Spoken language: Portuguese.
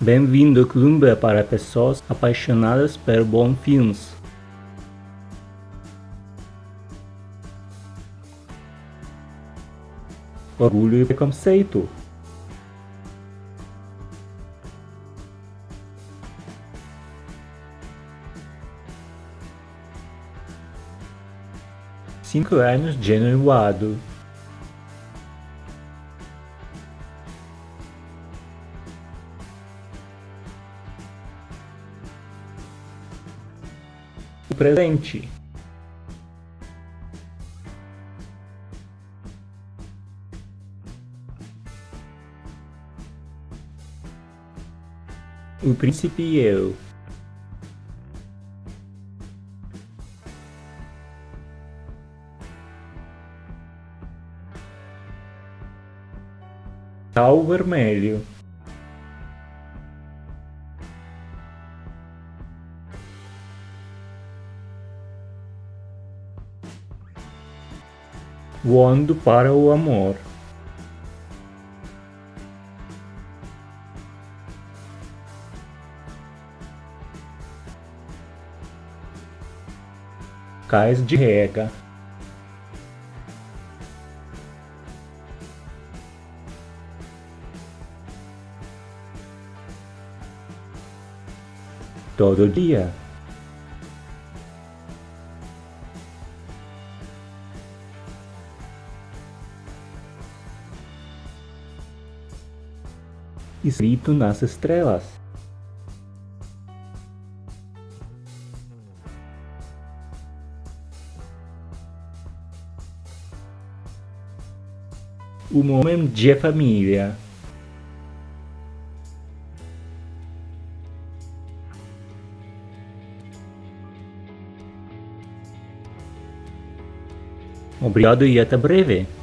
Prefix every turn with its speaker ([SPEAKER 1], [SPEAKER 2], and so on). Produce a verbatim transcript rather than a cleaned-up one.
[SPEAKER 1] Bem-vindo ao clube para pessoas apaixonadas por bons filmes. Orgulho e preconceito. Cinco anos de noivado. O presente. O príncipe e eu. Sal vermelho. Voando para o amor. Cais de rega. Todo dia. Escrito nas estrelas. Um homem de família. Obrigado e até breve.